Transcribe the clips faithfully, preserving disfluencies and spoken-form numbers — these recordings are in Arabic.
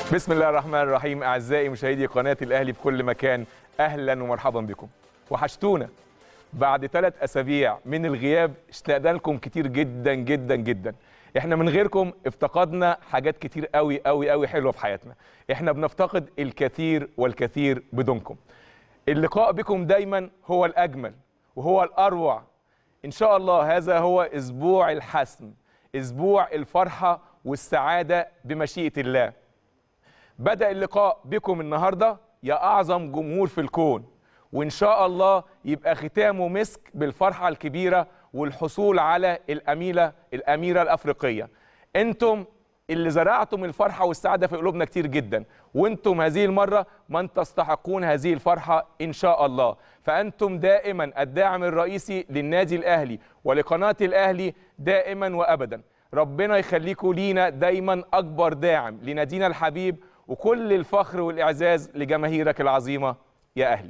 بسم الله الرحمن الرحيم. أعزائي مشاهدي قناة الأهلي في كل مكان، أهلا ومرحبا بكم. وحشتونا بعد ثلاث أسابيع من الغياب، اشتقنا لكم كتير جدا جدا جدا. احنا من غيركم افتقدنا حاجات كتير قوي قوي قوي حلوة في حياتنا. احنا بنفتقد الكثير والكثير بدونكم. اللقاء بكم دايما هو الأجمل وهو الأروع. إن شاء الله هذا هو أسبوع الحسم، أسبوع الفرحة والسعادة بمشيئة الله. بدأ اللقاء بكم النهاردة يا أعظم جمهور في الكون، وإن شاء الله يبقى ختامه مسك بالفرحة الكبيرة والحصول على الأميرة الأميرة الأفريقية. أنتم اللي زرعتم الفرحة والسعادة في قلوبنا كتير جدا، وأنتم هذه المرة من تستحقون هذه الفرحة إن شاء الله. فأنتم دائما الداعم الرئيسي للنادي الأهلي ولقناة الأهلي دائما وأبدا. ربنا يخليكم لينا دايما أكبر داعم لنادينا الحبيب، وكل الفخر والإعزاز لجماهيرك العظيمة يا أهلي.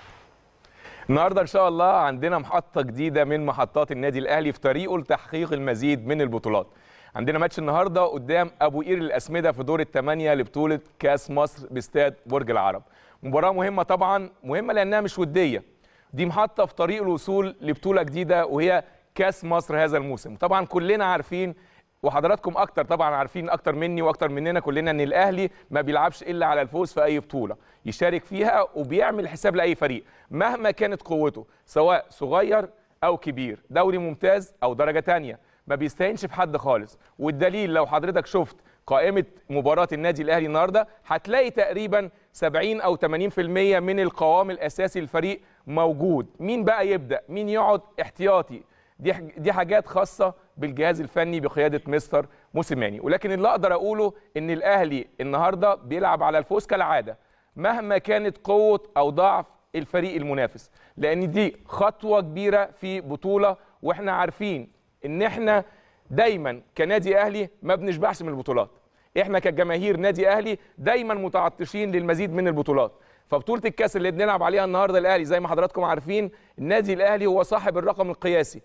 النهاردة إن شاء الله عندنا محطة جديدة من محطات النادي الأهلي في طريقه لتحقيق المزيد من البطولات. عندنا ماتش النهاردة قدام أبو قير الأسمدة في دور الثمانية لبطولة كاس مصر باستاد برج العرب. مباراة مهمة طبعا، مهمة لأنها مش ودية، دي محطة في طريق الوصول لبطولة جديدة وهي كاس مصر هذا الموسم. طبعا كلنا عارفين، وحضراتكم اكتر طبعا عارفين اكتر مني واكتر مننا كلنا، ان الاهلي ما بيلعبش الا على الفوز في اي بطوله يشارك فيها، وبيعمل حساب لاي فريق مهما كانت قوته سواء صغير او كبير، دوري ممتاز او درجه ثانيه، ما بيستهينش بحد خالص. والدليل لو حضرتك شفت قائمه مباراه النادي الاهلي النهارده هتلاقي تقريبا سبعين او ثمانين بالمئة من القوام الاساسي للفريق موجود. مين بقى يبدا، مين يقعد احتياطي، دي دي حاجات خاصه بالجهاز الفني بقياده مستر موسيماني. ولكن اللي اقدر اقوله ان الاهلي النهارده بيلعب على الفوز كالعاده مهما كانت قوه او ضعف الفريق المنافس، لان دي خطوه كبيره في بطوله، واحنا عارفين ان احنا دايما كنادي اهلي ما بنشبعش من البطولات. احنا كجماهير نادي اهلي دايما متعطشين للمزيد من البطولات. فبطوله الكاس اللي بنلعب عليها النهارده الاهلي زي ما حضراتكم عارفين، النادي الاهلي هو صاحب الرقم القياسي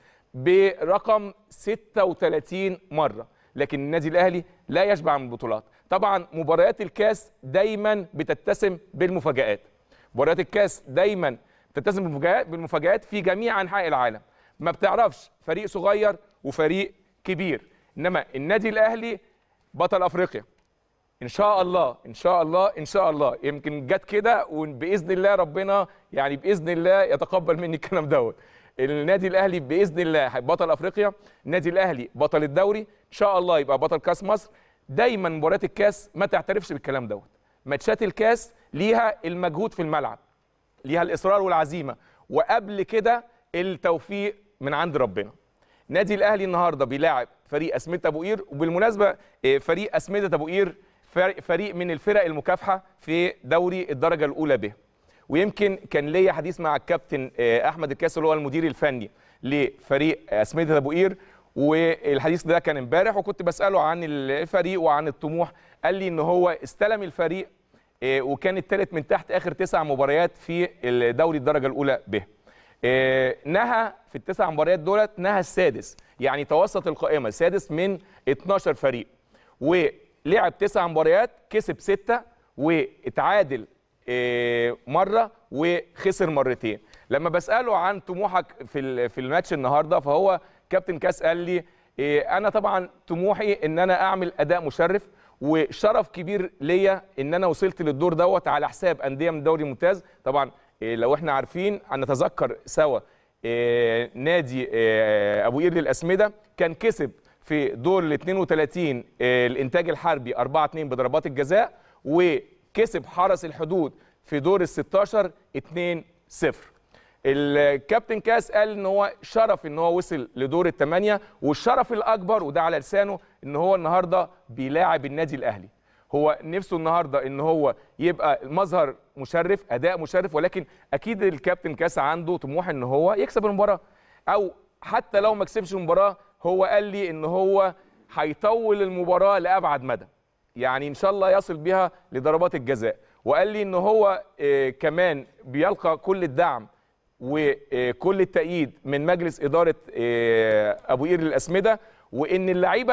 برقم ستة وثلاثين مرة، لكن النادي الأهلي لا يشبع من البطولات. طبعا مباريات الكاس دايما بتتسم بالمفاجآت، مباريات الكاس دايما بتتسم بالمفاجآت بالمفاجآت في جميع أنحاء العالم. ما بتعرفش فريق صغير وفريق كبير، إنما النادي الأهلي بطل أفريقيا إن شاء الله إن شاء الله إن شاء الله. يمكن جت كده وبإذن الله ربنا يعني بإذن الله يتقبل مني الكلام دوت. النادي الاهلي باذن الله بطل افريقيا، النادي الاهلي بطل الدوري ان شاء الله، يبقى بطل كاس مصر. دايما مباريات الكاس ما تعترفش بالكلام دوت. ماتشات الكاس ليها المجهود في الملعب، ليها الاصرار والعزيمه، وقبل كده التوفيق من عند ربنا. النادي الاهلي النهارده بيلاعب فريق اسمده ابو قير، وبالمناسبه فريق اسمده ابو قير فريق من الفرق المكافحه في دوري الدرجه الاولى به. ويمكن كان ليا حديث مع الكابتن احمد الكاس اللي هو المدير الفني لفريق اسمده ابو قير، والحديث ده كان امبارح، وكنت بساله عن الفريق وعن الطموح. قال لي ان هو استلم الفريق وكان الثالث من تحت اخر تسع مباريات في الدوري الدرجه الاولى به. نهى في التسع مباريات دولت نهى السادس، يعني توسط القائمه سادس من اثناشر فريق، ولعب تسع مباريات كسب سته واتعادل مرة وخسر مرتين. لما بسأله عن طموحك في في الماتش النهارده، فهو كابتن كاس قال لي انا طبعا طموحي ان انا اعمل اداء مشرف، وشرف كبير ليا ان انا وصلت للدور دوت على حساب انديه من الدوري الممتاز. طبعا لو احنا عارفين نتذكر سوا نادي ابو قير للاسمده كان كسب في دور ال اثنين وثلاثين الانتاج الحربي أربعة اثنين بضربات الجزاء، و كسب حرس الحدود في دور ال ستاشر اثنين صفر. الكابتن كاس قال ان هو شرف ان هو وصل لدور الثمانيه، والشرف الاكبر وده على لسانه ان هو النهارده بيلاعب النادي الاهلي. هو نفسه النهارده ان هو يبقى مظهر مشرف، اداء مشرف، ولكن اكيد الكابتن كاس عنده طموح ان هو يكسب المباراه، او حتى لو ما كسبش المباراه هو قال لي ان هو هيطول المباراه لابعد مدى، يعني ان شاء الله يصل بها لضربات الجزاء. وقال لي ان هو كمان بيلقى كل الدعم وكل التأييد من مجلس إدارة أبو قير للأسمدة، وإن اللعيبة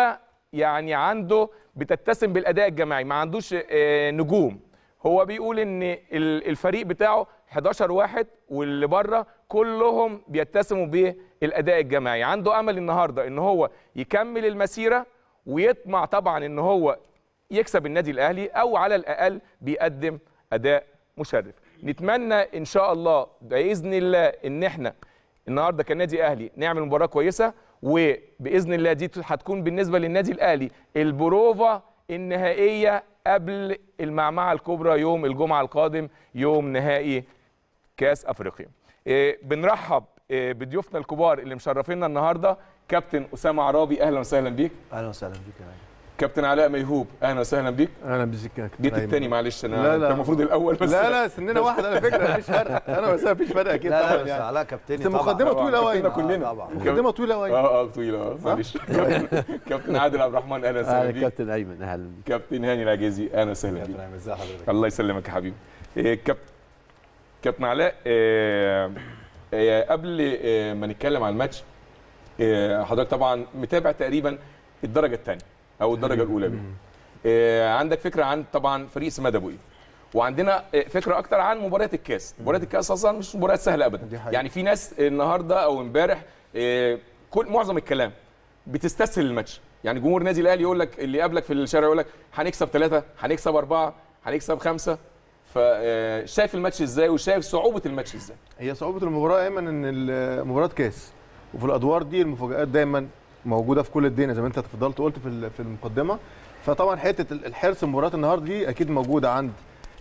يعني عنده بتتسم بالاداء الجماعي، ما عندوش نجوم. هو بيقول ان الفريق بتاعه حداشر واحد واللي بره كلهم بيتسموا بالاداء الجماعي. عنده امل النهارده ان هو يكمل المسيره ويطمع طبعا ان هو يكسب النادي الاهلي او على الاقل بيقدم اداء مشرف. نتمنى ان شاء الله باذن الله ان احنا النهارده كنادي اهلي نعمل مباراه كويسه، وباذن الله دي هتكون بالنسبه للنادي الاهلي البروفا النهائيه قبل المعمعه الكبرى يوم الجمعه القادم، يوم نهائي كاس افريقيا. إيه بنرحب إيه بضيوفنا الكبار اللي مشرفينا النهارده. كابتن اسامه عرابي، اهلا وسهلا بيك. اهلا وسهلا بيك يا راجل. كابتن علاء ميهوب، اهلا وسهلا بيك. اهلا بيك يا كابتن. جيت الثاني معلش، انا لا لا انت المفروض الاول بس. لا لا سننا واحد على فكره، مفيش فرق. انا بس مفيش فرق اكيد لا طبعا. لا بس يعني علاء كابتني بس طبعا. مقدمه طويله قوي. كلنا كلنا طبعا مقدمه طويله قوي. اه اه طويله اه معلش. كابتن عادل عبد الرحمن، اهلا وسهلا اهلا بيك. كابتن ايمن، اهلا بيك. كابتن هاني العجيزي، اهلا وسهلا بيك. كابتن ازي حضرتك؟ الله يسلمك يا حبيبي. إيه كابتن كابتن علاء، إيه إيه قبل إيه ما نتكلم عن الماتش، إيه حضرتك طبعا متابع تقريبا الدرجه الثانيه او الدرجه الاولى بيه. إيه عندك فكره عن طبعا فريق سماد ابو قير، وعندنا فكره اكتر عن مباريات الكاس. مباريات الكاس اصلا مش مباريات سهله ابدا، يعني في ناس النهارده او امبارح إيه كل معظم الكلام بتستسهل الماتش. يعني جمهور النادي الاهلي يقول لك، اللي قابلك في الشارع يقول لك هنكسب ثلاثه، هنكسب اربعه، هنكسب خمسه. فشايف الماتش ازاي وشايف صعوبه الماتش ازاي؟ هي صعوبه المباراه ايمن ان مباراه كاس، وفي الادوار دي المفاجآت دايما موجوده في كل الدنيا زي ما انت تفضلت قلت في في المقدمه. فطبعا حته الحرص مباراه النهارده دي اكيد موجوده عند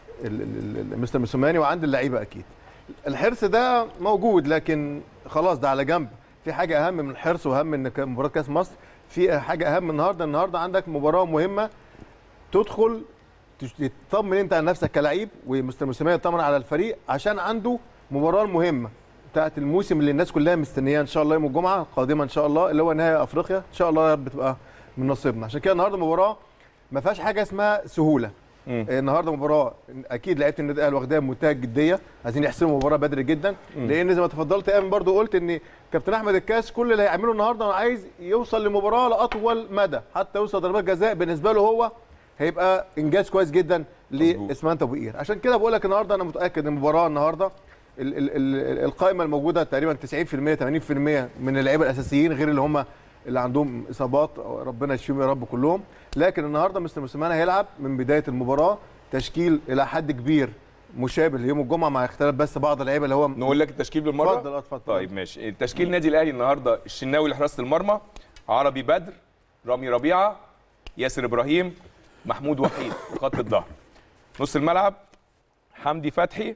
مستر موسيماني وعند اللعيبه اكيد. الحرص ده موجود، لكن خلاص ده على جنب. في حاجه اهم من الحرص واهم من مباراه كاس مصر. في حاجه اهم النهارده، النهارده عندك مباراه مهمه تدخل تطمن انت على نفسك كلاعب، ومستر موسيماني يطمن على الفريق عشان عنده مباراه مهمه بتاعت الموسم اللي الناس كلها مستنياها ان شاء الله يوم الجمعه القادمه ان شاء الله، اللي هو نهائي افريقيا ان شاء الله يا رب تبقى من نصيبنا. عشان كده النهارده مباراه ما فيهاش حاجه اسمها سهوله. مم. النهارده مباراه اكيد لعيبه النادي الاهلي واخداها بمنتهى الجديه، عايزين يحسموا المباراه بدري جدا. مم. لان زي ما تفضلت ايمن برضو قلت ان كابتن احمد الكاس كل اللي هيعمله النهارده عايز يوصل لمباراه لاطول مدى، حتى يوصل ضربات جزاء بالنسبه له هو هيبقى انجاز كويس جدا لاسمنت ابو قير. عشان كده بقول لك النهارده انا متاكد ان المباراه النهارده ال ال ال القائمه الموجوده تقريبا تسعين في المية ثمانين في المية من اللعيبه الاساسيين، غير اللي هم اللي عندهم اصابات ربنا يشفيهم يا رب كلهم. لكن النهارده مستر موسيماني هيلعب من بدايه المباراه تشكيل الى حد كبير مشابه ليوم الجمعه، مع اختلاف بس بعض اللعيبه اللي هو نقول لك التشكيل بالمره. اتفضل اتفضل. طيب ماشي. التشكيل النادي الاهلي النهارده: الشناوي لحراسه المرمى، عربي بدر، رامي ربيعه، ياسر ابراهيم، محمود وحيد خط الظهر. نص الملعب: حمدي فتحي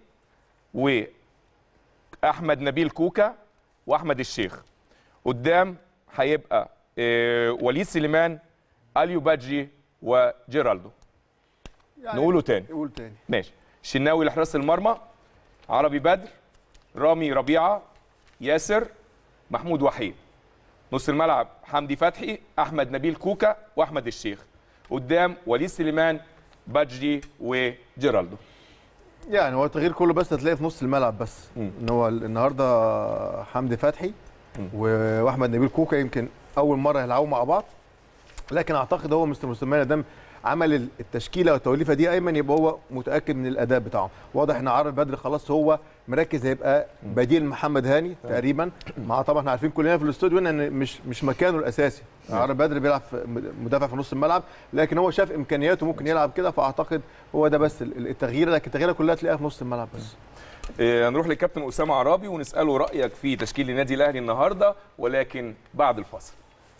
واحمد نبيل كوكا واحمد الشيخ. قدام هيبقى إيه وليد سليمان، اليو بادجي وجيرالدو. يعني نقوله تاني. قول تاني. ماشي. الشناوي لحراسه المرمى، عربي بدر، رامي ربيعه، ياسر، محمود وحيد. نص الملعب: حمدي فتحي، احمد نبيل كوكا واحمد الشيخ. قدام وليد سليمان، بادجي وجيرالدو. يعني هو التغيير كله بس هتلاقيه في نص الملعب بس. م. ان هو النهارده حمدي فتحي م. واحمد نبيل كوكا يمكن اول مره يلعبوا مع بعض، لكن اعتقد هو مستر موسيماني دام عمل التشكيله والتوليفه دي ايمن يبقى هو متاكد من الاداء بتاعه. واضح ان عربي بدر خلاص هو مركز هيبقى بديل محمد هاني تقريبا، مع طبعا احنا عارفين كلنا في الاستوديو ان مش مش مكانه الاساسي. عربي بدر بيلعب مدافع في نص الملعب، لكن هو شاف امكانياته ممكن يلعب كده، فاعتقد هو ده بس التغيير، لكن التغييره كلها تلاقيها في نص الملعب بس. إيه هنروح للكابتن اسامه عرابي ونساله رايك في تشكيل النادي الاهلي النهارده، ولكن بعد الفاصل.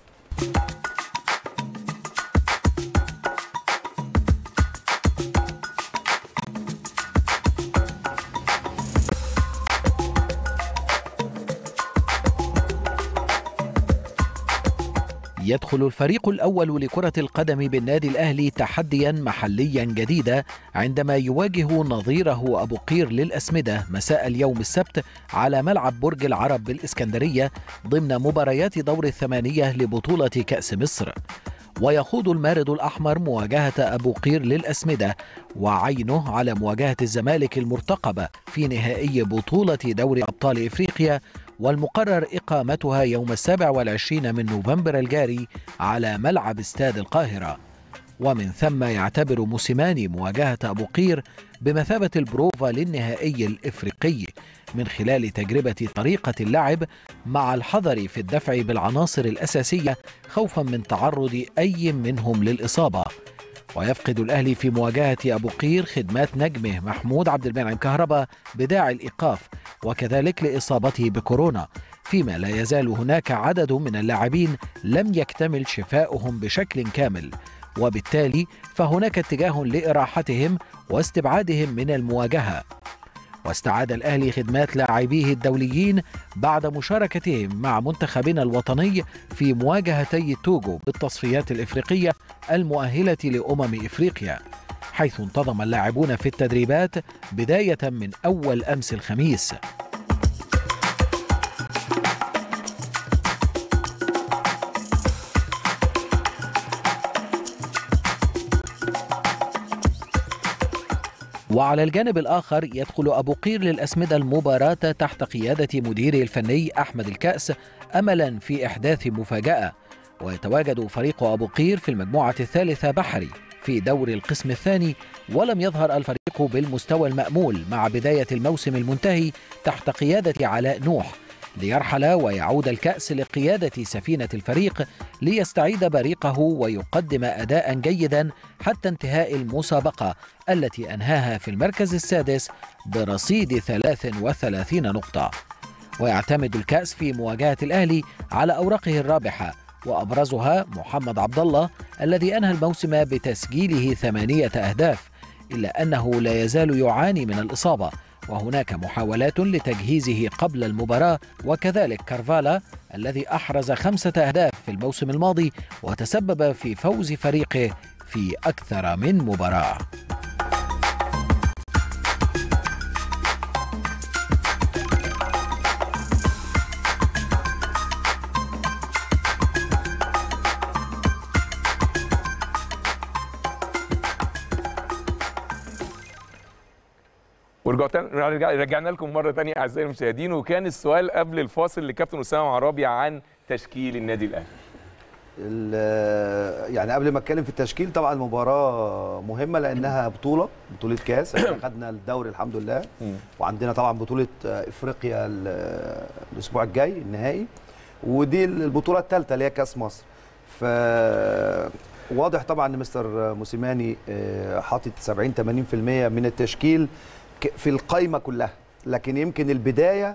يدخل الفريق الأول لكرة القدم بالنادي الأهلي تحديا محليا جديدا عندما يواجه نظيره أبو قير للأسمدة مساء اليوم السبت على ملعب برج العرب بالإسكندرية ضمن مباريات دور الثمانية لبطولة كأس مصر. ويخوض المارد الأحمر مواجهة أبو قير للأسمدة وعينه على مواجهة الزمالك المرتقبة في نهائي بطولة دوري أبطال إفريقيا والمقرر إقامتها يوم السابع والعشرين من نوفمبر الجاري على ملعب استاد القاهرة. ومن ثم يعتبر موسيماني مواجهة أبو قير بمثابة البروفا للنهائي الإفريقي من خلال تجربة طريقة اللعب مع الحذر في الدفع بالعناصر الأساسية خوفا من تعرض أي منهم للإصابة. ويفقد الأهلي في مواجهة أبو قير خدمات نجمه محمود عبد المنعم كهربا بداعي الإيقاف وكذلك لإصابته بكورونا، فيما لا يزال هناك عدد من اللاعبين لم يكتمل شفاؤهم بشكل كامل، وبالتالي فهناك اتجاه لإراحتهم واستبعادهم من المواجهة. واستعاد الأهلي خدمات لاعبيه الدوليين بعد مشاركتهم مع منتخبنا الوطني في مواجهتي توجو بالتصفيات الإفريقية المؤهلة لأمم إفريقيا، حيث انتظم اللاعبون في التدريبات بداية من أول أمس الخميس. وعلى الجانب الآخر يدخل أبو قير للأسمدة المباراة تحت قيادة مديره الفني أحمد الكأس أملا في إحداث مفاجأة، ويتواجد فريق أبو قير في المجموعة الثالثة بحري في دور القسم الثاني، ولم يظهر الفريق بالمستوى المأمول مع بداية الموسم المنتهي تحت قيادة علاء نوح، ليرحل ويعود الكأس لقيادة سفينة الفريق ليستعيد بريقه ويقدم أداء جيدا حتى انتهاء المسابقة التي أنهاها في المركز السادس برصيد ثلاث وثلاثين نقطة. ويعتمد الكأس في مواجهة الأهلي على أوراقه الرابحة، وأبرزها محمد عبد الله الذي أنهى الموسم بتسجيله ثمانية أهداف، إلا أنه لا يزال يعاني من الإصابة، وهناك محاولات لتجهيزه قبل المباراة، وكذلك كارفالا الذي أحرز خمسة أهداف في الموسم الماضي وتسبب في فوز فريقه في أكثر من مباراة. ورجعنا رجعنا لكم مره ثانيه اعزائي المشاهدين، وكان السؤال قبل الفاصل لكابتن اسامه عرابي عن تشكيل النادي الاهلي. يعني قبل ما اتكلم في التشكيل، طبعا المباراه مهمه لانها بطوله بطوله كاس، احنا خدنا الدوري الحمد لله، وعندنا طبعا بطوله افريقيا الاسبوع الجاي النهائي، ودي البطوله الثالثه اللي هي كاس مصر. ف واضح طبعا ان مستر موسيماني حاطط سبعين ثمانين بالمئة من التشكيل في القايمه كلها، لكن يمكن البدايه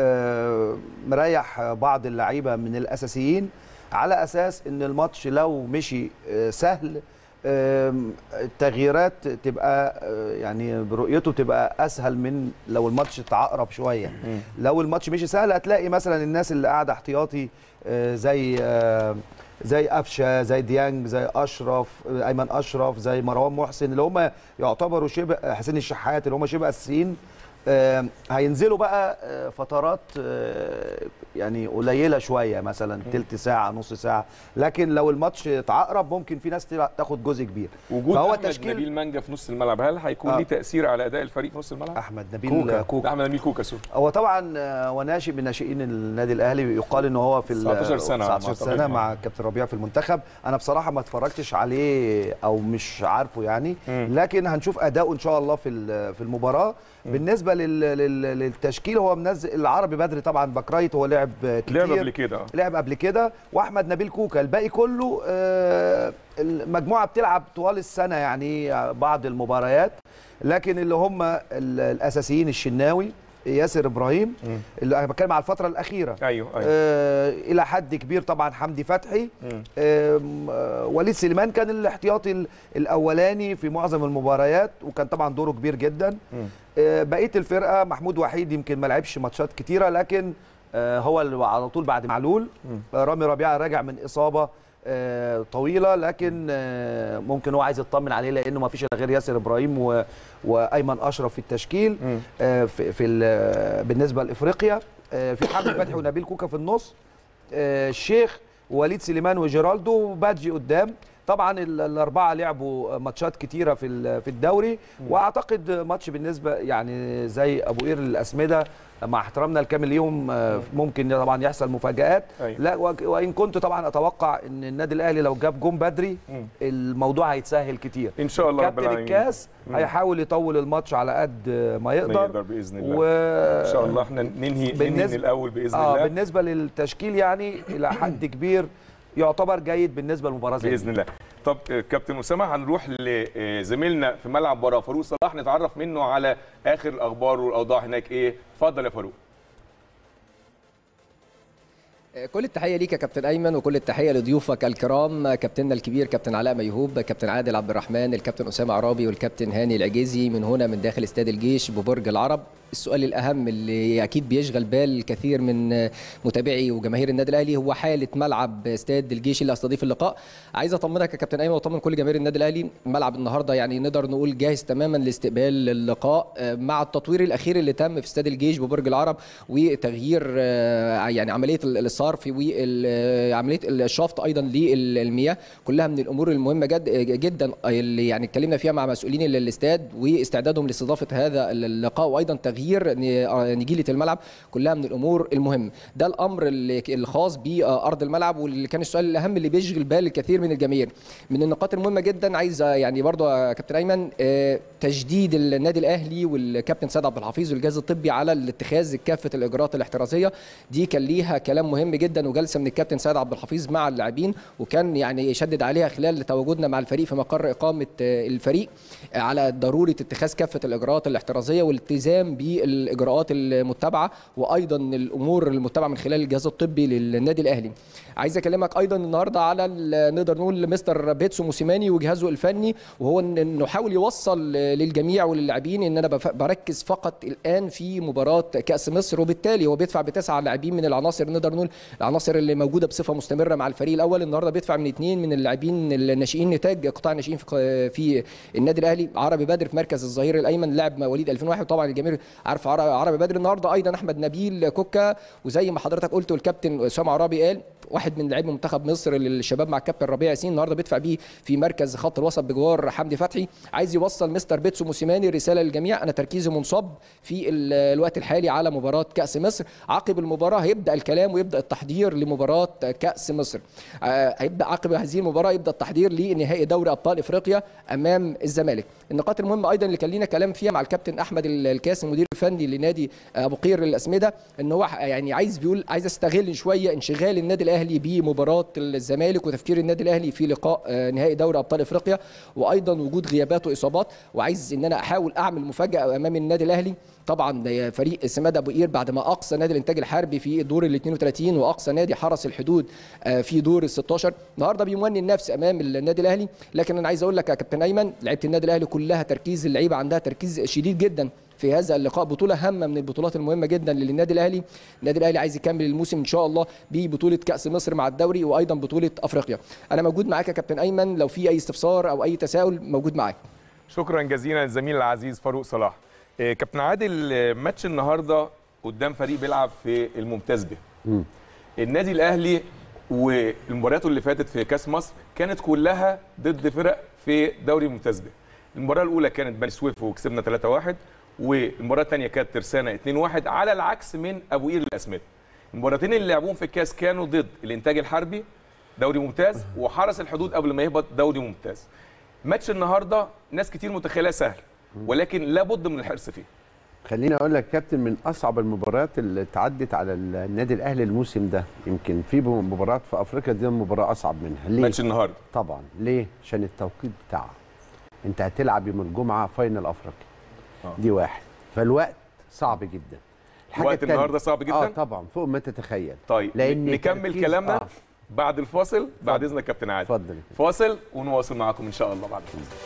مريح بعض اللعيبه من الاساسيين على اساس ان الماتش لو مشي سهل التغييرات تبقى يعني برؤيته تبقى اسهل من لو الماتش اتعقرب شويه. لو الماتش مشي سهل هتلاقي مثلا الناس اللي قاعده احتياطي زي زي قفشه، زي ديانج، زي اشرف، ايمن اشرف، زي مروان محسن، اللي هم يعتبروا شبه حسين الشحات، اللي هم شبه اساسيين، هينزلوا بقى فترات يعني قليله شويه، مثلا تلت ساعه نص ساعه، لكن لو الماتش اتعقرب ممكن في ناس تاخد جزء كبير. وجود فهو احمد تشكيل نبيل مانجا في نص الملعب هل هيكون آه. ليه تاثير على اداء الفريق في نص الملعب؟ احمد نبيل كوكا, كوكا. احمد نبيل كوكا سوري. هو طبعا وناشئ من ناشئين النادي الاهلي، يقال ان هو في تسعتاشر سنه تسعتاشر سنه مع كابتن ربيع في المنتخب. انا بصراحه ما اتفرجتش عليه او مش عارفه يعني، م. لكن هنشوف اداؤه ان شاء الله في في المباراه. م. بالنسبه لل... لل... للتشكيل، هو منزل العربي بدري طبعا باكرايت، هو لعب كتير، لعب قبل كده لعب قبل كده واحمد نبيل كوكا. الباقي كله آه المجموعه بتلعب طوال السنه يعني بعض المباريات، لكن اللي هم الاساسيين الشناوي، ياسر ابراهيم، م. اللي انا بتكلم على الفتره الاخيره، ايوه ايوه آه الى حد كبير طبعا حمدي فتحي، آه وليد سليمان كان الاحتياطي الاولاني في معظم المباريات وكان طبعا دوره كبير جدا. آه بقيه الفرقه محمود وحيد يمكن ما لعبش ماتشات كتيره، لكن آه هو اللي على طول بعد معلول. آه رامي ربيعه راجع من اصابه آه طويله، لكن آه ممكن هو عايز يطمن عليه لانه ما فيش الا غير ياسر ابراهيم و... وايمن اشرف في التشكيل. آه في, في بالنسبه لافريقيا آه في حمدي فتحي ونبيل كوكا في النص، آه الشيخ ووليد سليمان وجيرالدو وبادجي قدام. طبعا الاربعه لعبوا ماتشات كتيره في في الدوري، واعتقد ماتش بالنسبه يعني زي ابو قير الاسمده مع احترامنا الكامل ليهم ممكن طبعا يحصل مفاجآت. أيوة. لا وان كنت طبعا اتوقع ان النادي الاهلي لو جاب جون بدري مم. الموضوع هيتسهل كتير ان شاء الله. كابتن الكاس مم. هيحاول يطول الماتش على قد ما يقدر, ما يقدر باذن الله. و... ان شاء الله احنا ننهي بالنسبة... ننهي الاول باذن آه الله. بالنسبه للتشكيل يعني الى حد كبير يعتبر جيد بالنسبه للمباراه باذن الله. طب كابتن اسامه هنروح لزميلنا في ملعب برا فاروق صلاح نتعرف منه على اخر الاخبار والاوضاع هناك ايه. اتفضل يا فاروق. كل التحيه ليك يا كابتن ايمن، وكل التحيه لضيوفك الكرام، كابتننا الكبير كابتن علاء ميهوب، كابتن عادل عبد الرحمن، الكابتن اسامه عرابي، والكابتن هاني العجيزي من هنا من داخل استاد الجيش ببرج العرب. السؤال الاهم اللي اكيد بيشغل بال الكثير من متابعي وجماهير النادي الاهلي هو حاله ملعب استاد الجيش اللي هيستضيف اللقاء. عايز اطمنك يا كابتن ايمن واطمن كل جماهير النادي الاهلي، الملعب النهارده يعني نقدر نقول جاهز تماما لاستقبال اللقاء مع التطوير الاخير اللي تم في استاد الجيش ببرج العرب وتغيير يعني عمليه الصرف وعمليه الشفط ايضا للمياه، كلها من الامور المهمه جد جدا اللي يعني اتكلمنا فيها مع مسؤولين الاستاد واستعدادهم لاستضافه هذا اللقاء، وايضا تغيير نجيله الملعب، كلها من الامور المهمه. ده الامر الخاص بارض الملعب، واللي كان السؤال الاهم اللي بيشغل بال الكثير من الجماهير. من النقاط المهمه جدا عايز يعني برضو يا كابتن ايمن تجديد النادي الاهلي والكابتن سيد عبد الحفيظ والجهاز الطبي على اتخاذ كافه الاجراءات الاحترازيه. دي كان ليها كلام مهم جدا وجلسه من الكابتن سيد عبد الحفيظ مع اللاعبين، وكان يعني يشدد عليها خلال تواجدنا مع الفريق في مقر اقامه الفريق على ضروره اتخاذ كافه الاجراءات الاحترازيه والالتزام بالاجراءات المتبعه وايضا الامور المتبعه من خلال الجهاز الطبي للنادي الاهلي. عايز اكلمك ايضا النهارده على نقدر نقول مستر بيتسو موسيماني وجهازه الفني، وهو انه يحاول يوصل للجميع وللاعبين ان انا بركز فقط الان في مباراه كاس مصر، وبالتالي هو بيدفع بتسعه لاعبين من العناصر نقدر نقول العناصر اللي موجوده بصفه مستمره مع الفريق الاول. النهارده بيدفع من اثنين من اللاعبين الناشئين نتاج قطاع الناشئين في في النادي الاهلي، عربي بدر في مركز الظهير الايمن لاعب مواليد ألفين وواحد، وطبعا الجميع عارف عربي بدر. النهارده ايضا احمد نبيل كوكا، وزي ما حضرتك قلت والكابتن اسامه عرابي قال واحد من لاعبي منتخب مصر للشباب مع الكابتن ربيع ياسين، النهارده بيدفع بيه في مركز خط الوسط بجوار حمدي فتحي. عايز يوصل مستر بيتسو موسيماني رساله للجميع، انا تركيزي منصب في الوقت الحالي على مباراه كاس مصر. عقب المباراه هيبدا الكلام ويبدا التحضير لمباراه كاس مصر. هيبدا عقب هذه المباراه يبدا التحضير لنهائي دوري ابطال افريقيا امام الزمالك. النقاط المهمه ايضا اللي كان لينا كلام فيها مع الكابتن احمد الكاسي المدير الفني لنادي ابو قير الاسمده، ان هو يعني عايز بيقول عايز استغل شويه انشغال النادي الاهلي بمباراه الزمالك وتفكير النادي الاهلي في لقاء نهائي دوري ابطال افريقيا، وايضا وجود غيابات واصابات، وعايز ان انا احاول اعمل مفاجاه امام النادي الاهلي. طبعا فريق سماد ابو قير بعد ما اقصى نادي الانتاج الحربي في الدور ال اثنين وثلاثين واقصى نادي حرس الحدود في دور ال ستة عشر، النهارده بيمني النفس امام النادي الاهلي. لكن انا عايز اقول لك يا كابتن ايمن لعيبه النادي الاهلي كلها تركيز، اللعيبه عندها تركيز شديد جدا في هذا اللقاء، بطوله هامه من البطولات المهمه جدا للنادي الاهلي. النادي الاهلي عايز يكمل الموسم ان شاء الله ببطوله كاس مصر مع الدوري وايضا بطوله افريقيا. انا موجود معاك يا كابتن ايمن، لو في اي استفسار او اي تساؤل موجود معاك. شكرا جزيلا للزميل العزيز فاروق صلاح. إيه كابتن عادل، ماتش النهارده قدام فريق بيلعب في الممتاز به. النادي الاهلي والمبارياته اللي فاتت في كاس مصر كانت كلها ضد فرق في دوري الممتاز به. المباراه الاولى كانت بني سويف وكسبنا ثلاثة واحد، والمباراه الثانيه كانت ترسانه اثنين واحد، على العكس من ابو قير الاسمده. المباراتين اللي لعبوهم في الكاس كانوا ضد الانتاج الحربي دوري ممتاز وحرس الحدود قبل ما يهبط دوري ممتاز. ماتش النهارده ناس كتير متخيلاه سهل، ولكن لابد من الحرص فيه. خليني اقول لك كابتن، من اصعب المباريات اللي اتعدت على النادي الاهلي الموسم ده، يمكن في مباراه في افريقيا دي مباراه اصعب منها. ليه؟ ماتش النهارده طبعا ليه؟ عشان التوقيت بتاعها، انت هتلعب يوم الجمعه فاينل افريقيا. آه. دي واحد، فالوقت صعب جدا. الوقت النهارده صعب جدا. اه طبعا فوق ما تتخيل. طيب لأن نكمل كلامنا آه. بعد الفاصل، بعد اذنك كابتن عادل. اتفضل. فاصل ونواصل معاكم ان شاء الله بعد الفاصل.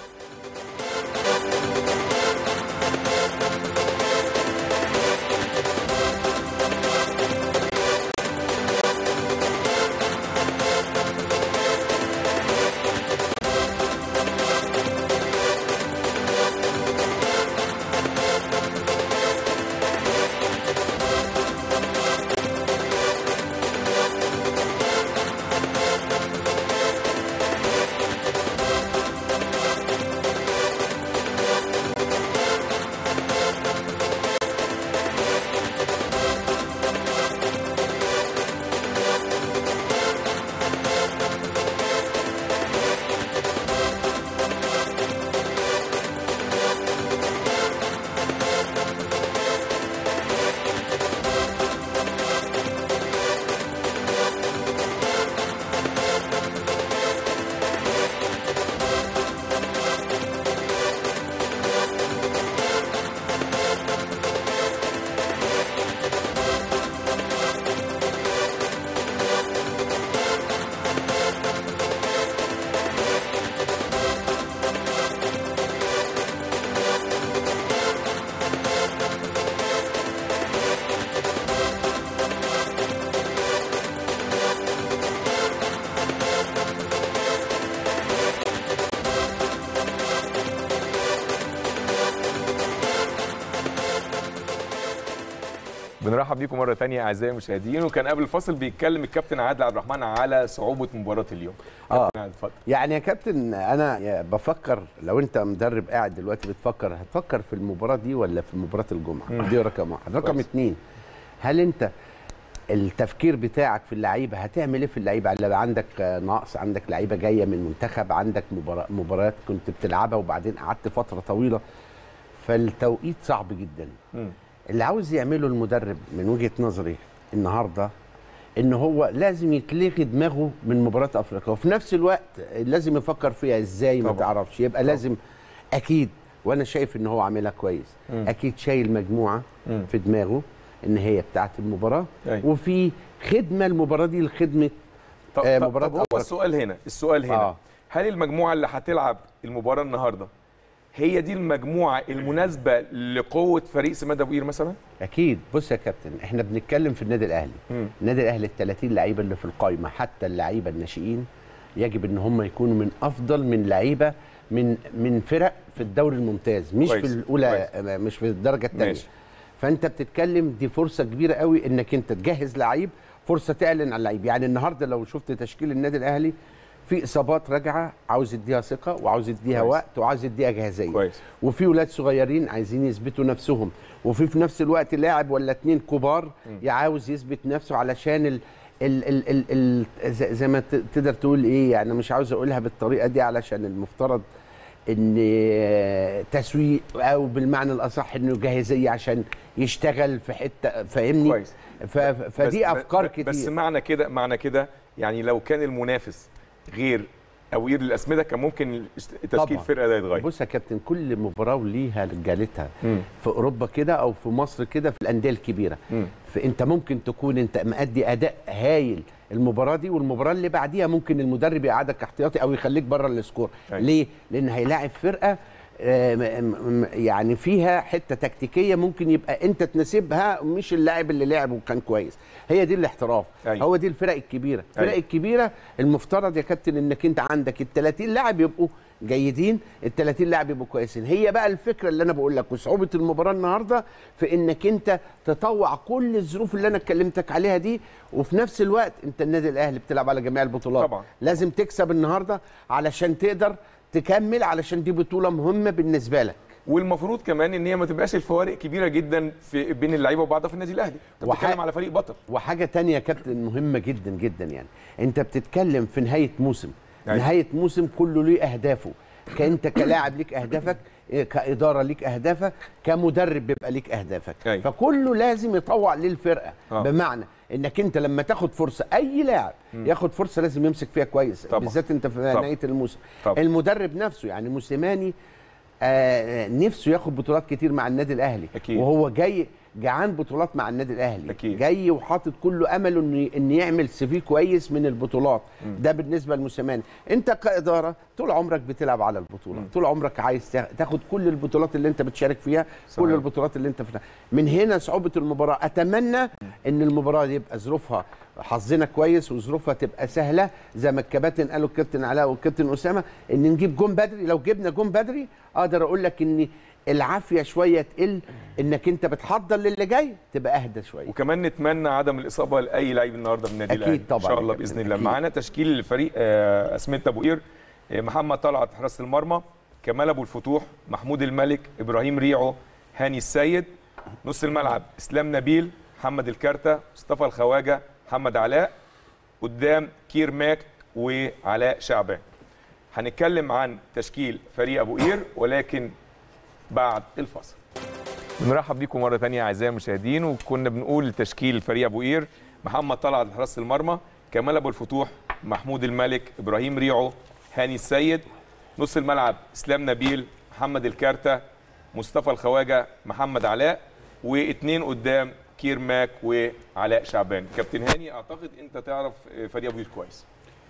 بنرحب بيكم مره ثانيه اعزائي المشاهدين. وكان قبل الفاصل بيتكلم الكابتن عادل عبد الرحمن على صعوبه مباراه اليوم. اه اتفضل. يعني يا كابتن انا بفكر لو انت مدرب قاعد دلوقتي بتفكر، هتفكر في المباراه دي ولا في مباراه الجمعه؟ مم. دي رقم واحد. رقم كويس. اتنين، هل انت التفكير بتاعك في اللعيبه هتعمل ايه في اللعيبه؟ اللي عندك نقص، عندك لعيبه جايه من منتخب، عندك مباراه مباريات كنت بتلعبها وبعدين قعدت فتره طويله، فالتوقيت صعب جدا. مم. اللي عاوز يعمله المدرب من وجهه نظري النهارده ان هو لازم يتلغي دماغه من مباراه افريقيا، وفي نفس الوقت لازم يفكر فيها ازاي ما تعرفش، يبقى طبعا. لازم اكيد، وانا شايف ان هو عاملها كويس. مم. اكيد شايل مجموعه مم. في دماغه ان هي بتاعه المباراه، أي. وفي خدمه المباراه دي لخدمه آه مباراه طب هو السؤال هنا السؤال هنا آه. هل المجموعه اللي هتلعب المباراه النهارده هي دي المجموعه المناسبه لقوه فريق سماد ابو قير مثلا؟ اكيد. بص يا كابتن، احنا بنتكلم في النادي الاهلي. مم. النادي الاهلي ال ثلاثين لعيبه اللي في القائمه حتى اللعيبه الناشئين يجب ان هم يكونوا من افضل من لعيبه من من فرق في الدوري الممتاز، مش كويس. في الاولى كويس. مش في الدرجه الثانيه. فانت بتتكلم دي فرصه كبيره قوي انك انت تجهز لعيب، فرصه تعلن عن لعيب. يعني النهارده لو شفت تشكيل النادي الاهلي في اصابات راجعه، عاوز يديها ثقه وعاوز يديها كويس. وقت وعاوز يديها جاهزيه كويس. وفي ولاد صغيرين عايزين يثبتوا نفسهم، وفي في نفس الوقت لاعب ولا اتنين كبار عاوز يثبت نفسه علشان ال ال ال ال ال زي ما تقدر تقول ايه، يعني مش عاوز اقولها بالطريقه دي علشان المفترض ان تسويق او بالمعنى الاصح انه جاهزيه عشان يشتغل في حته، فاهمني؟ كويس. فدي افكار بس كتير. بس معنى كده معنى كده يعني لو كان المنافس غير ابو قير للاسمده كان ممكن تشكيل الفرقه ده يتغير. بص يا كابتن، كل مباراه وليها رجالتها في اوروبا كده او في مصر كده في الانديه الكبيره، فانت ممكن تكون انت مادي اداء هايل المباراه دي، والمباراه اللي بعديها ممكن المدرب يقعدك احتياطي او يخليك بره السكور. ليه؟ لان هيلاعب فرقه يعني فيها حته تكتيكيه ممكن يبقى انت تناسبها، مش اللاعب اللي لعب وكان كويس. هي دي الاحتراف. أيوة. هو دي الفرق الكبيره. الفرق أيوة. الكبيره المفترض يا كابتن انك انت عندك ال ثلاثين لاعب يبقوا جيدين، ال ثلاثين لاعب يبقوا كويسين. هي بقى الفكره اللي انا بقول لك، وصعوبه المباراه النهارده في انك انت تطوع كل الظروف اللي انا اتكلمتك عليها دي، وفي نفس الوقت انت النادي الاهلي بتلعب على جميع البطولات طبعا. لازم تكسب النهارده علشان تقدر تكمل، علشان دي بطوله مهمه بالنسبه لك. والمفروض كمان ان هي ما تبقاش الفوارق كبيره جدا في بين اللعيبه وبعضها في النادي الاهلي. انت وح... بتتكلم على فريق بطل. وحاجه ثانيه يا كابتن مهمه جدا جدا، يعني انت بتتكلم في نهايه موسم. يعني. نهايه موسم كله ليه اهدافه، كانت كلاعب ليك اهدافك، كاداره ليك اهدافك، كمدرب بيبقى ليك اهدافك. أي. فكله لازم يطوع للفرقه. آه. بمعنى انك انت لما تاخد فرصه، اي لاعب ياخد فرصه لازم يمسك فيها كويس، بالذات انت في نهايه الموسم. طبعا. المدرب نفسه يعني موسيماني آه نفسه ياخد بطولات كتير مع النادي الاهلي. أكيد. وهو جاي جعان بطولات مع النادي الاهلي. أكيد. جاي وحاطط كله امله ان ان يعمل سي في كويس من البطولات. م. ده بالنسبه لموسيماني. انت كاداره طول عمرك بتلعب على البطوله، م. طول عمرك عايز تاخد كل البطولات اللي انت بتشارك فيها. صحيح. كل البطولات اللي انت فيها. من هنا صعوبه المباراه. اتمنى م. ان المباراه دي يبقى ظروفها حظنا كويس وظروفها تبقى سهله زي ما الكباتن قالوا، الكابتن علاء والكابتن اسامه، ان نجيب جون بدري. لو جبنا جون بدري اقدر اقول لك ان العافيه شويه تقل، انك انت بتحضر للي جاي تبقى اهدى شويه. وكمان نتمنى عدم الاصابه لاي لعيب النهارده من النادي الاهلي. اكيد طبعا ان شاء الله باذن الله. معانا تشكيل الفريق اسمنت ابو قير: محمد طلعت حراسه المرمى، كمال ابو الفتوح، محمود الملك، ابراهيم ريعو، هاني السيد. نص الملعب: اسلام نبيل، محمد الكارتة، مصطفى الخواجه، محمد علاء. قدام كير ماك وعلاء شعبان. هنتكلم عن تشكيل فريق ابو قير ولكن بعد الفاصل. بنرحب بيكم مره ثانيه اعزائي المشاهدين. وكنا بنقول تشكيل فريق ابو قير: محمد طلعت حراسه المرمى، كمال ابو الفتوح، محمود الملك، ابراهيم ريعو، هاني السيد. نص الملعب: اسلام نبيل، محمد الكارتة، مصطفى الخواجه، محمد علاء. واثنين قدام كير ماك وعلاء شعبان. كابتن هاني، اعتقد انت تعرف فريق ابو قير كويس.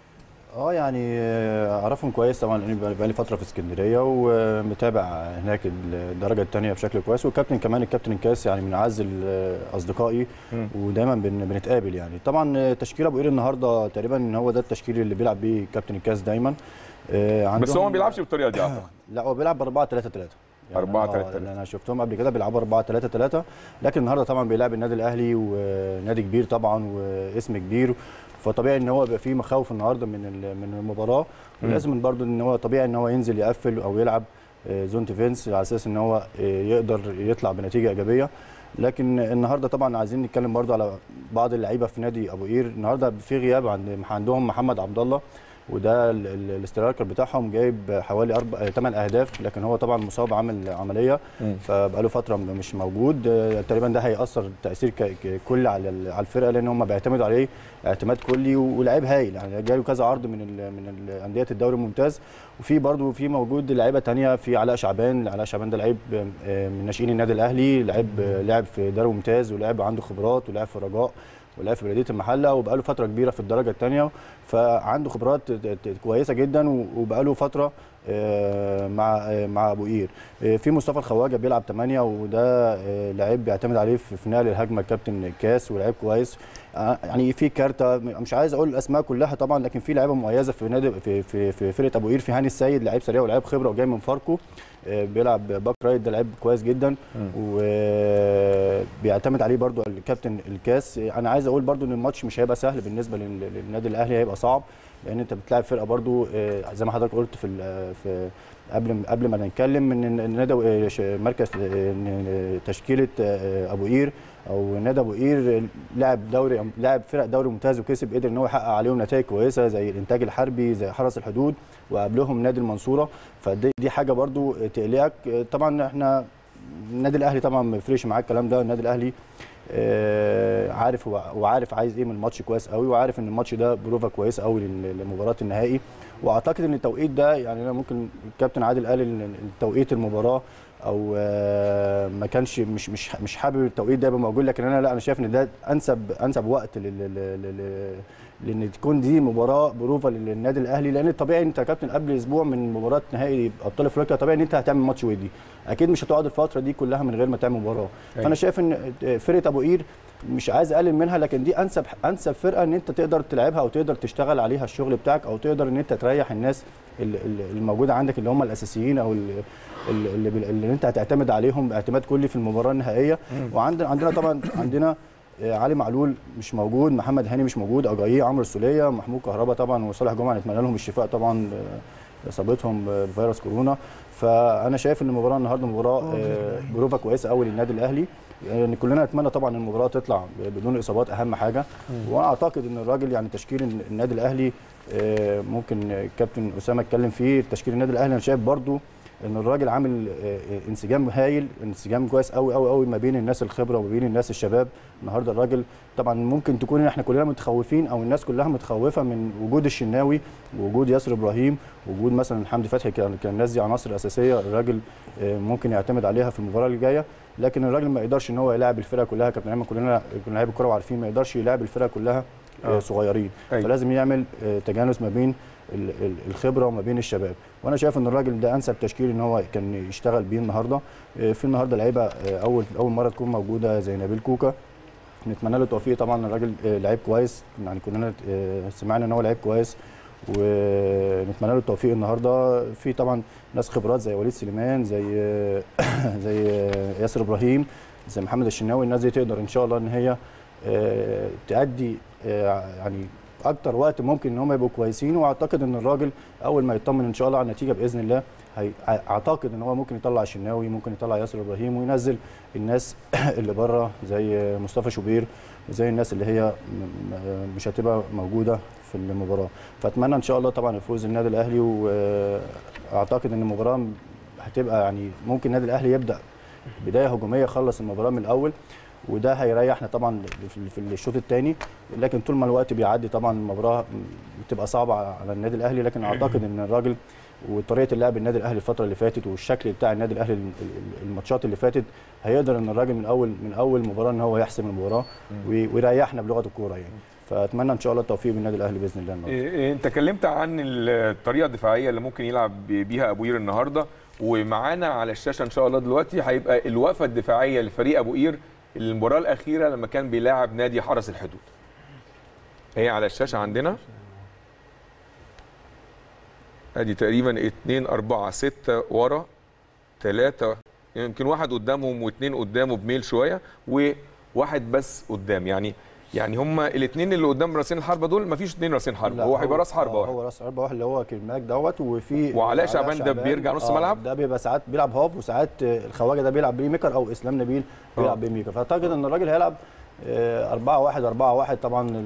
اه يعني اعرفهم كويس طبعا، لاني بقى لي فتره في اسكندريه ومتابع هناك الدرجه الثانيه بشكل كويس، والكابتن كمان الكابتن الكاس يعني من اعز اصدقائي ودايما بن بنتقابل. يعني طبعا تشكيل ابو قير النهارده تقريبا هو ده التشكيل اللي بيلعب بيه كابتن الكاس دايما. بس هو ما بيلعبش بالطريقه دي اعتقد. لا، هو بيلعب ب أربعة ثلاثة ثلاثة. يعني أربعة أنا- تلاتة يعني انا شفتهم قبل كده بيلعبوا أربعة ثلاثة ثلاثة، لكن النهارده طبعا بيلعب النادي الاهلي ونادي كبير طبعا واسم كبير، فطبيعي ان هو يبقى فيه مخاوف النهارده من ال- من المباراه، ولازم برضو ان هو طبيعي ان هو ينزل يقفل او يلعب آه، زون ديفنس على اساس ان هو آه، يقدر يطلع بنتيجه ايجابيه. لكن النهارده طبعا عايزين نتكلم برضو على بعض اللعيبه في نادي ابو قير. النهارده في غياب عند عندهم محمد عبد الله، وده ال- ال- الاسترايكر بتاعهم جايب حوالي اربع ثمان اهداف، لكن هو طبعا مصاب عامل عمليه فبقاله فتره مش موجود. آه، تقريبا ده هياثر تاثير ك- ك- كلي على ال- على الفرقه، لان هم بيعتمدوا عليه اعتماد كلي، ولاعيب هايل يعني جاله كذا عرض من ال من انديه الدوري الممتاز. وفي برضه في موجود لعيبه ثانيه، في علاء شعبان. علاء شعبان ده لعيب آه، من ناشئين النادي الاهلي، لعيب آه، لعب في دوري ممتاز ولعب عنده خبرات ولعب في رجاء ولعب في بلديه المحله وبقاله فتره كبيره في الدرجه الثانيه، فعنده خبرات كويسه جدا وبقاله فتره آه، مع آه، مع ابو قير. آه، في مصطفى الخواجه بيلعب ثمانية، وده آه، لعيب بيعتمد عليه في في نقل الهجمه الكابتن كاس، ولعيب كويس. آه، يعني في كارته، مش عايز اقول الاسماء كلها طبعا، لكن في لعيبه مميزه في نادي في في في فرقه ابو قير. في هاني السيد لعيب سريع ولعيب خبره وجاي من فاركو، آه، بيلعب باك رايت، ده لعيب كويس جدا وبيعتمد عليه برضو الكابتن الكاس. انا عايز اقول برضو ان الماتش مش هيبقى سهل بالنسبه لل- للنادي الاهلي، هيبقى صعب لان انت بتلاعب فرقه برضو آه، زي ما حضرتك قلت في ال- في قبل قبل ما نتكلم ان النادي آه، ش- مركز آه، إن تشكيله آه، ابو قير او نادي ابو قير لعب دوري لعب فرق دوري ممتاز وكسب، قدر ان هو يحقق عليهم نتائج كويسه زي الانتاج الحربي زي حرس الحدود وقبلهم نادي المنصوره، فدي دي حاجه برضو تقلقك. طبعا احنا النادي الاهلي طبعا ما يفرقش معاه الكلام ده، النادي الاهلي آه، عارف هو وعارف عايز ايه من الماتش كويس قوي، وعارف ان الماتش ده بروفا كويسه قوي لل- لمباراه النهائي. واعتقد ان التوقيت ده يعني انا ممكن الكابتن عادل قال ان توقيت المباراه او آه، ما كانش مش مش مش حابب التوقيت ده يبقى موجود، لكن انا لا انا شايف ان ده انسب انسب وقت لل لل- لل- لان تكون دي مباراه بروفا للنادي الاهلي، لان الطبيعي انت يا كابتن قبل اسبوع من مباراه نهائي ابطال افريقيا طبيعي ان انت هتعمل ماتش ودي، اكيد مش هتقعد الفتره دي كلها من غير ما تعمل مباراه. أيوة. فانا شايف ان فرقه ابو قير مش عايز اقلل منها، لكن دي انسب انسب فرقه ان انت تقدر تلعبها او تقدر تشتغل عليها الشغل بتاعك، او تقدر ان انت تريح الناس ال- ال- الموجوده عندك اللي هم الاساسيين او ال- ال- اللي, بال- اللي انت هتعتمد عليهم اعتماد كلي في المباراه النهائيه. وعندنا عندنا طبعا عندنا آه، علي معلول مش موجود، محمد هاني مش موجود، اجاييه، عمرو السوليه، محمود كهربا طبعا وصالح جمعه نتمنى لهم الشفاء طبعا آه، اصابتهم بفيروس كورونا. فانا شايف ان المباراه النهارده مباراه آه، بروفا كويسه قوي للنادي الاهلي، يعني كلنا نتمنى طبعا المباراه تطلع بدون اصابات اهم حاجه. وانا اعتقد ان الراجل يعني تشكيل النادي الاهلي آه، ممكن الكابتن اسامه اتكلم فيه تشكيل النادي الاهلي، انا شايف برضو ان الراجل عامل آه، آه، انسجام هايل، انسجام كويس قوي قوي قوي ما بين الناس الخبره وما بين الناس الشباب. النهارده الراجل طبعا ممكن تكون احنا كلنا متخوفين او الناس كلها متخوفه من وجود الشناوي ووجود ياسر ابراهيم ووجود مثلا حمدي فتحي، كان كان الناس دي عناصر اساسيه الراجل آه، ممكن يعتمد عليها في المباراه اللي جايه، لكن الراجل ما يقدرش ان هو يلاعب الفرقه كلها. كابتن ايمن كلنا كنا لعيبه الكوره وعارفين ما يقدرش يلاعب الفرقه كلها آه. صغيرين، أيوة. فلازم يعمل آه، تجانس ما بين ال- ال- الخبره وما بين الشباب. وانا شايف ان الراجل ده انسب تشكيل ان هو كان يشتغل بيه النهارده. آه، في النهارده لعيبه آه، اول اول مره تكون موجوده زي نبيل كوكا، نتمنى له التوفيق. طبعا الراجل آه، لعيب كويس، يعني كلنا آه، سمعنا ان هو لعيب كويس ونتمنى له التوفيق النهارده. في طبعا ناس خبرات زي وليد سليمان، زي آه، زي آه، ياسر ابراهيم، زي محمد الشناوي، الناس دي تقدر ان شاء الله ان هي آه، تأدي آه، يعني اكتر وقت ممكن ان هم يبقوا كويسين. واعتقد ان الراجل اول ما يطمن ان شاء الله على النتيجه باذن الله هي اعتقد ان هو ممكن يطلع الشناوي، ممكن يطلع ياسر ابراهيم وينزل الناس اللي بره زي مصطفى شوبير وزي الناس اللي هي م- م- مش هتبقى موجوده في المباراه. فاتمنى ان شاء الله طبعا الفوز النادي الاهلي، واعتقد ان المباراه هتبقى يعني ممكن النادي الاهلي يبدا بدايه هجوميه يخلص المباراه من الاول، وده هيريحنا طبعا في- في الشوط الثاني. لكن طول ما الوقت بيعدي طبعا المباراه بتبقى صعبه على النادي الاهلي، لكن اعتقد ان الراجل وطريقه اللعب النادي الاهلي الفتره اللي فاتت والشكل بتاع النادي الاهلي ال- ال- الماتشات اللي فاتت هيقدر ان الراجل من اول من اول مباراه ان هو يحسم المباراه وي- ويريحنا بلغه الكوره يعني. فاتمنى ان شاء الله التوفيق بالنادي الاهلي باذن الله النهارده. إيه، إيه، انت اتكلمت عن الطريقه الدفاعيه اللي ممكن يلعب بيها ابو قير النهارده، ومعانا على الشاشه ان شاء الله دلوقتي هيبقى الوقفه الدفاعيه لفريق ابو قير المباراه الاخيره لما كان بيلاعب نادي حرس الحدود. هي على الشاشه عندنا ادي تقريبا اتنين اربعة ستة ورا ثلاثه، يمكن واحد قدامهم واثنين قدامه بميل شويه وواحد بس قدام، يعني يعني هم الاثنين اللي قدام راسين الحربه دول ما فيش اثنين راسين حربه، هو هيبقى راس حربه واحد. هو راس حربه واحد اللي هو كرماك دوت، وفي وعلاء شعبان ده بيرجع نص آه ملعب، ده بيبقى ساعات بيلعب هاف، وساعات الخواجه ده بيلعب بري ميكر، او اسلام نبيل بيلعب بري ميكر. فاعتقد ان الراجل هيلعب أربعة واحد أربعة واحد طبعا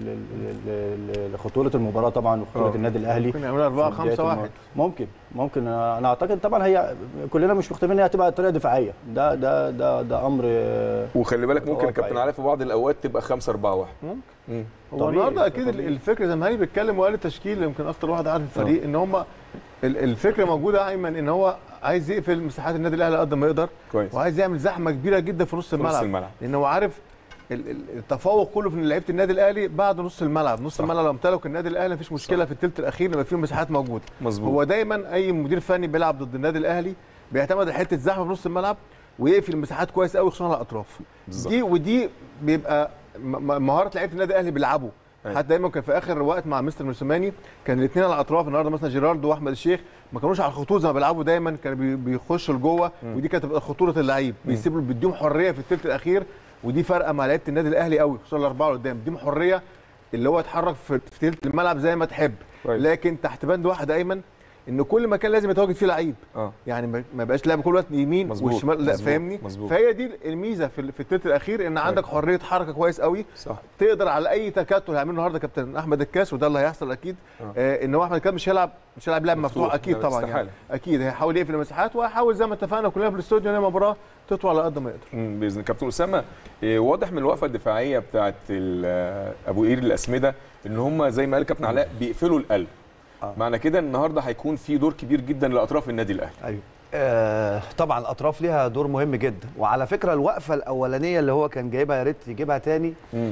لخطوره المباراه طبعا وخطوره النادي الاهلي. ممكن يعملوا أربعة خمسة واحد، ممكن ممكن انا اعتقد طبعا هي كلنا مش مختلفين ان هي هتبقى طريقه دفاعيه، ده ده ده ده امر. وخلي بالك ممكن كابتن علاء في بعض الاوقات تبقى خمسة أربعة واحد. ممكن هو النهارده اكيد الفكره زي ما هاني بيتكلم وقال التشكيل يمكن اكتر واحد عارف الفريق ان هم الفكره موجوده ايمن ان هو عايز يقفل مساحات النادي الاهلي قد ما يقدر كويس، وعايز يعمل زحمه كبيره جدا في نص الملعب, الملعب. لان هو عارف التفوق كله في لعيبه النادي الاهلي بعد نص الملعب، نص صح. الملعب لو امتلك النادي الاهلي مفيش مشكله صح. في الثلث الاخير يبقى فيه مساحات موجوده مظبوط. هو دايما اي مدير فني بيلعب ضد النادي الاهلي بيعتمد على حته زحمه في نص الملعب ويقفل المساحات كويس قوي خصوصا على الاطراف دي، ودي بيبقى مهاره لعيبه النادي الاهلي بيلعبوا. حتى دايما كان في اخر وقت مع مستر موسيماني كان الاثنين على الاطراف، النهارده مثلا جيراردو واحمد الشيخ ما كانوش على الخطوط زي ما بيلعبوا دايما، كانوا بيخشوا لجوه، ودي كانت تبقى خطوره اللعيب، بيسيبوا بيديهم حريه في الثلث الاخير، ودي فارقه مع لعيبه النادي الاهلي قوي خصوصا الاربعه اللي قدام، بيديهم حريه اللي هو يتحرك في ثلث الملعب زي ما تحب، لكن تحت بند واحد ايمن ان كل مكان لازم يتواجد فيه لعيب، اه يعني ما يبقاش لعب كل وقت يمين والشمال، لا فاهمني، فهي دي الميزه في في الثلث الاخير ان عندك حريه حركه كويس قوي صح. تقدر على اي تكتل هيعمله النهارده كابتن احمد الكاس، وده اللي هيحصل اكيد آه. آه ان هو احمد الكاس مش هيلعب مش هيلعب لعب مفتوح اكيد طبعا يعني. اكيد هيحاول يقفل المساحات وهيحاول زي ما اتفقنا كلنا في الاستوديو ان المباراه تطول على قد ما يقدر باذن الله. كابتن اسامه إيه واضح من الوقفه الدفاعيه بتاعه ابو قير الاسمده ان هم زي ما قال كابتن علاء بيقفلوا القلب آه. معنى كده النهارده هيكون في دور كبير جدا لاطراف النادي الاهلي. ايوه آه طبعا الاطراف ليها دور مهم جدا، وعلى فكره الوقفه الاولانيه اللي هو كان جايبها يا ريت يجيبها تاني،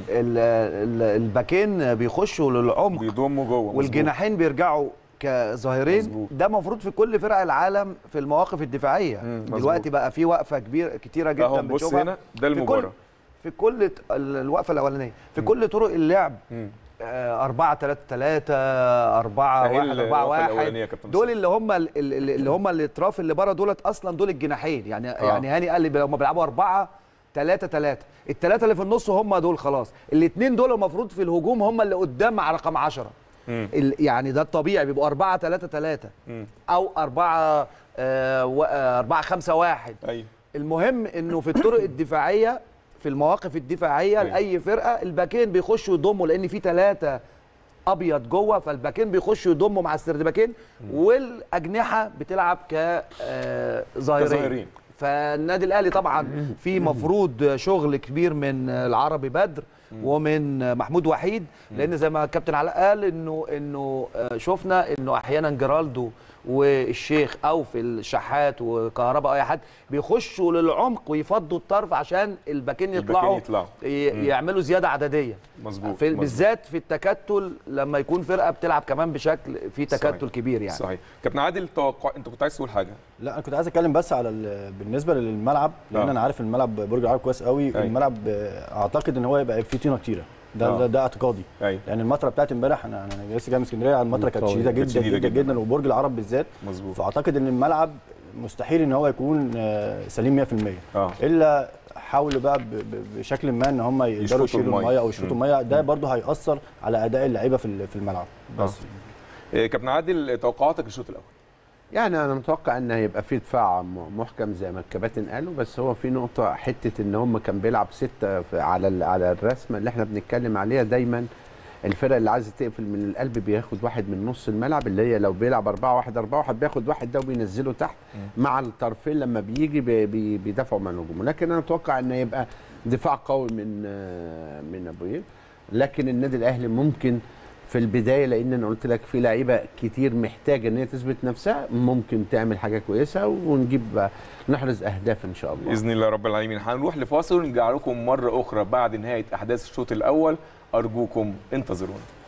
الباكين بيخشوا للعمق بيضموا جوه والجناحين بيرجعوا كظاهرين، ده المفروض في كل فرق العالم في المواقف الدفاعيه. دلوقتي بقى في وقفه كبيره كتيره جدا بنشوفها هنا ده المباراه في كل, في كل الوقفه الاولانيه في مم. كل طرق اللعب مم. أربعة ثلاثة ثلاثة أربعة واحد أربعة واحد دول اللي هم اللي هم الاطراف اللي بره دولت اصلا دول الجناحين يعني آه. يعني هاني قال لي هم بيلعبوا أربعة ثلاثة ثلاثة، الثلاثه اللي في النص هم دول خلاص، الاثنين دول المفروض في الهجوم هم اللي قدام مع رقم عشرة يعني ده الطبيعي بيبقوا أربعة ثلاثة ثلاثة او أربعة أربعة خمسة واحد. ايوه المهم انه في الطرق الدفاعيه في المواقف الدفاعيه لاي فرقه الباكين بيخشوا يضموا لان في ثلاثه ابيض جوه، فالباكين بيخشوا يضموا مع السردباكين والاجنحه بتلعب كظاهرين. فالنادي الاهلي طبعا في مفروض شغل كبير من العربي بدر ومن محمود وحيد، لان زي ما الكابتن علاء قال انه انه شفنا انه احيانا جيرالدو والشيخ او في الشحات وكهرباء اي حد بيخشوا للعمق ويفضوا الطرف عشان الباكين يطلعوا, يطلعوا. يعملوا زياده عدديه مظبوط في بالذات في التكتل لما يكون فرقه بتلعب كمان بشكل في تكتل صحيح. كبير يعني صحيح. كابتن عادل توقع انت كنت عايز تقول حاجه؟ لا انا كنت عايز اتكلم بس على بالنسبه للملعب لان آه. انا عارف الملعب برج العرب كويس قوي. أي. الملعب اعتقد ان هو يبقى فيه طينه كتيره ده آه. ده, ده اعتقادي لان يعني المطره بتاعت امبارح انا انا لسه جاي من اسكندريه المطره كانت شديده جدا جدا, جدا جدا وبرج العرب بالذات مظبوط، فاعتقد ان الملعب مستحيل ان هو يكون سليم مية في المية آه. الا حاولوا بقى بشكل ما ان هم يقدروا يشيلوا الميه او يشوطوا الميه، ده برده هياثر على اداء اللعيبه في في الملعب بس. آه. كابتن عادل توقعاتك للشوط الاول؟ يعني انا متوقع ان هيبقى في دفاع محكم زي ما الكباتن قالوا، بس هو في نقطه حته ان هم كان بيلعب سته على على الرسمه اللي احنا بنتكلم عليها دايما. الفرق اللي عايزه تقفل من القلب بياخد واحد من نص الملعب اللي هي لو بيلعب أربعة واحد أربعة واحد بياخد واحد ده وبينزله تحت م. مع الطرفين لما بيجي بي بي بيدافعوا مع الهجوم، لكن انا اتوقع ان يبقى دفاع قوي من من ابو قير. لكن النادي الاهلي ممكن في البدايه لان انا قلت لك في لعيبه كتير محتاجه ان هي تثبت نفسها ممكن تعمل حاجه كويسه ونجيب نحرز اهداف ان شاء الله باذن الله رب العالمين. هنروح لفاصل ونرجع لكم مره اخرى بعد نهايه احداث الشوط الاول، ارجوكم انتظرونا.